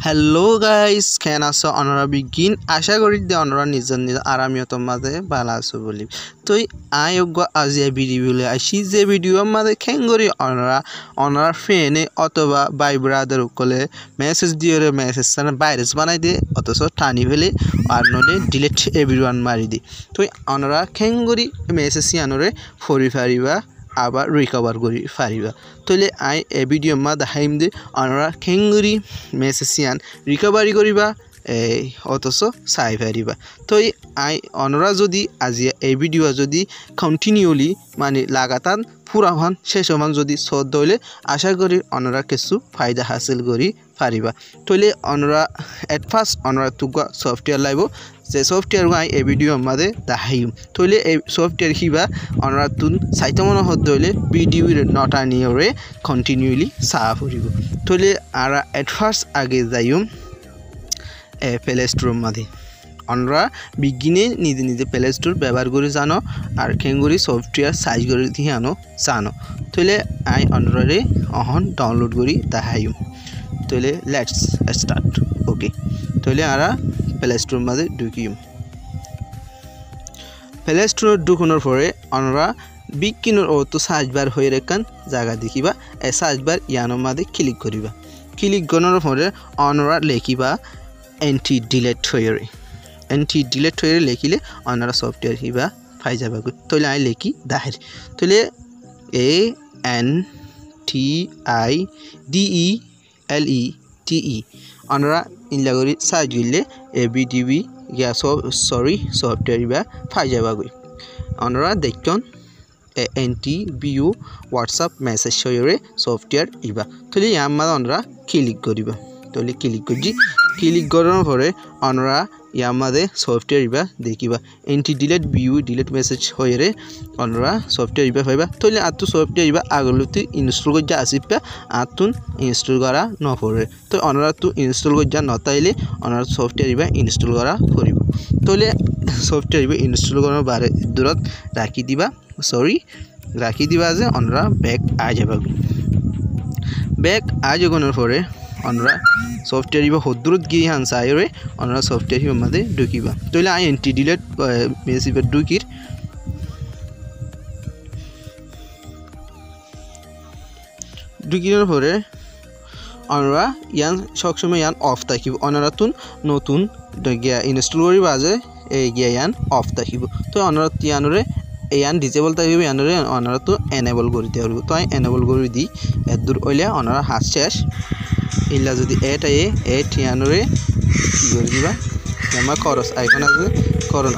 Hello guys, can also honor begin. Asha kori de honor nizan aramiyotom maze bala aso boli. To ayogwa azia video le ashize video maze kengori honor friend otoba by brother ukole message diore message sana virus banai de otoso tani vele arnole delete everyone mari di. To honor kengori message yanore fori fariba আবার recover করি ফারিবা তলে I A video মা দেখাইম দে অনরা কেঙ্গুরি মেসেসিয়ান recovery করিবা এই অতস চাই ফারিবা তই আই অনরা যদি আজি এই ভিডিও যদি কন্টিনিউলি মানে লাগাতার পুরা হন শেষ হন যদি সদ দইলে আশা করি অনরা কিছু ফায়দা হাসিল করি ফারিবা তলে অনরা এট ফার্স্ট অনরা তুগা সফটওয়্যার লাইব যে সফটওয়্যার গাই এই ভিডিও আমাদের দেখাইম তলে এই সফটওয়্যার হিবা অনরা তুন সাইতমন হদ দইলে ভিডিও নটা নিয়রে কন্টিনিউলি সাফ হইব তলে আরা এট ফার্স্ট আগে যাইম প্লে স্টোর মাঝে অনরা বিগিনে নিজে নিজে প্লে স্টোর ব্যবহার করে জানো আর কেঙ্গুরি সফটওয়্যার সাইজ করে দিয়ে আনো জানো তলে আই অনরারে অহন ডাউনলোড করি দেখাইম তলে লেটস স্টার্ট ওকে তলে আরা প্লে স্টোর মাঝে ঢুকিম প্লে স্টোর ঢুকানোর পরে অনরা বিগিনের অটো সার্চ বার হয়ে রেখান জায়গা দেখিবা এই সার্চ বার ইয়ানোর মাঝে ক্লিক করিবা ক্লিক করার পরে অনরা লেখিবা এন্টি ডিলিট হয়ে লেখিলে অনরা সফটওয়্যার হিবা পাই যাবা তলে আই লেখি দাহের তলে ANTIDELETE অনরা ইনলাগরি সার্চ দিলে ABDB ইয়া সফটওয়্যার হিবা পাই যাবা অনরা দেখুন NTBU WhatsApp মেসেজ হয়ে সফটওয়্যার ইবা তলে ইয়ার মাঝে অনরা ক্লিক করিবা তলে ক্লিক করার পরে অনরা ইয়ার মাঝে সফটওয়্যার ইবা দেখিবা NTDelete ডিলিট মেসেজ হয়ে অনরা সফটওয়্যার ইবা পাইবা তলে আতু সফটওয়্যার ইবা আগলতে ইনস্টল করে আসিবা আতুন ইনস্টল করা নপরে তো অনরা তু ইনস্টল করে নতাইলে অনরা সফটওয়্যার ইবা ইনস্টল করা করিব তলে সফটওয়্যার ইবা ইনস্টল করার বারে দূরত রাখি দিবা যে অনরা ব্যাক আ যাবা ব্যাক আ যাওয়ার পরে অনরা সফটওয়্যার ইবা হদ্দুরত গিয়ে হানসাইরে অনরা সফটওয়্যার হিবা মাঝে ঢুকিবা তইলে আই NTDelete মেসিবা ঢুকিনোর পরে অনরা ইয়ান সবসময় ইয়ান অফ থাকিব অনরা তুন নতুন গিয়া ইনস্টল করিবা যে এই গিয়া ইয়ান অফ থাকিব তো অনরা ইয়ানরে ইয়ান ডিসেবল থাকিব ইয়ানরে অনরা তো এনেবল করে দিতে পারব তো আই এনেবল করে দি এদুর হইলে অনরা হাত শেষ ইলা যদি এট ইয়ানরে কি করে দিবা আমার করস আইকন আছে করন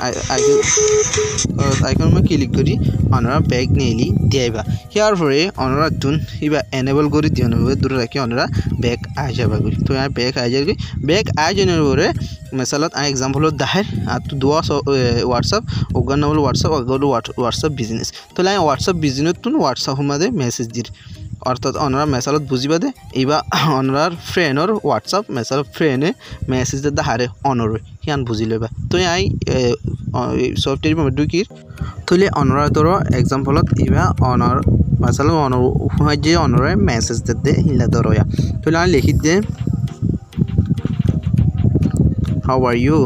আইকন মে ক্লিক করি অনরা ব্যাক নেলি দিয়াইবা হিয়ার পরে অনরা তুন ইবা এনেবল করে দিও নবে দূর রাখি অনরা ব্যাক আ যাবা তো আর ব্যাক আ যাবে ব্যাক আ জনের পরে মিসালত আই एग्जांपल দাহের আর তো দোয়া WhatsApp ওগান নাম WhatsApp আগলো WhatsApp বিজনেস তো লাই WhatsApp বিজনেস তুন WhatsApp মাঝে মেসেজ দির অর্থাৎ অনরা মেসালত বুঝিবা দে ইবা অনরার ফ্রেন্ডর WhatsApp মেসাল ফ্রেন্ডে মেসেজ দে হারে অনর হিয়ান বুঝি লবা তো আই সফটওয়্যার মধ্যে ঢুকির তলে অনরা তোর एग्जांपलत ইবা অনর মেসাল অনর যে অনরে মেসেজ দে হিলা দরয়া তলে আই লিখি দে How are you,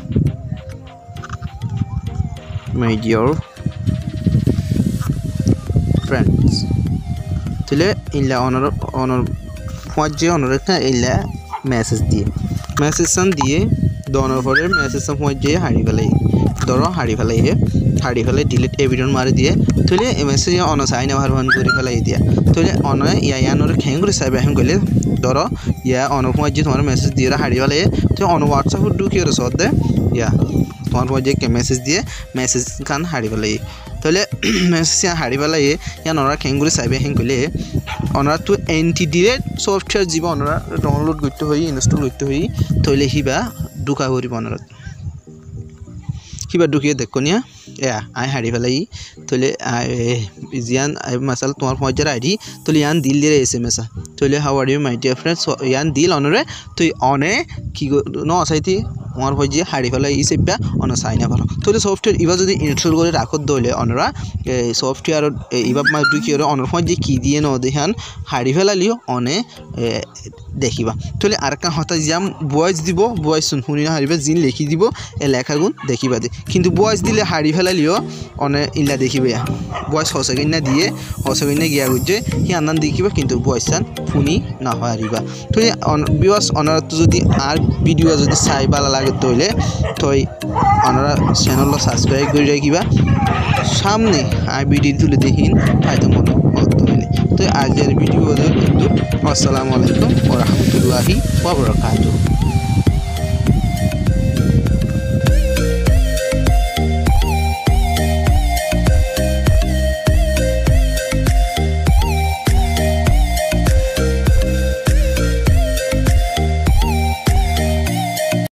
my dear friends? তলে ইলা অনর যে অনর একটা ইলা মেসেজ দিয়ে দনের পরে মেসেজ যে হারি ফেলাই ডিলিট এভিডন মারি দিয়ে তলে মেসেজ অন সাইন আবার ভান করে ফেলাই দিয়া তলে অন ইয়ানর খেঙ্গুরি সাইব এখন গলে ধরো ইয়া অন যে তোমার মেসেজ দিয়ে হারি ফেলাই তো অন WhatsApp ঢুকিয়ে সদ দে ইয়া তোমার যে মেসেজ দিয়ে মেসেজ খান হারি ফেলাই তলে মেসেজ হারি ফেলাই ইয়ান অনরা খেঙ্গুরি সাইব এখন গলে অনরা তো NTDelete সফটওয়্যার জীবা অনরা ডাউনলোড করতে হই ইনস্টল করতে হই তলে হিবা ঢুকা করিব অনরা হিবা ঢুকিয়ে দেখো নিয়া আই হারি ফেলাই তলে জিয়ান মাসাল তোমার পয়জার আইডি তলে ইয়ান দিল দিয়ে SMS তলে how are you my dear friends ইয়ান দিল অনরে তুই অনে কি ন আসাইতি আমার হয় যে হাড়ি ফেলা ই সেপা অন সাইনা ভালো তাহলে সফটওয়্যার ইবা যদি ইনস্টল করে রাখো দইলে অনরা সফটওয়্যার ইবা মাদু কি করে অনর হয় যে কি দিয়ে ন দেখান হাড়ি ফেলালিও অনে দেখিবা তাহলে আরেকটা হতা জাম ভয়েস দিব ভয়েস শুনি না হারিবা জিন লিখি দিব এ লেখাগুন দেখিবা দে কিন্তু ভয়েস দিলে হাড়ি ফেলালিও অনে ইলা দেখিবে ভয়েস হসেগিনা দিয়ে হসেগিনা গিয়া গুজে হি আনান দেখিবা কিন্তু ভয়েসান শুনি না হারিবা তো বিওয়াস অনারা যদি আর ভিডিও যদি চাই ভালো লাগে তইলে তই অনারা চ্যানেল সাবস্ক্রাইব করে রাখিবা সামনে আর ভিডিও তুলে দেখিন হয়তো মনে হইলে তো আজকের ভিডিও কিন্তু আসসালামু আলাইকুম ওয়া রাহমাতুল্লাহি ওয়া বারাকাতুহু।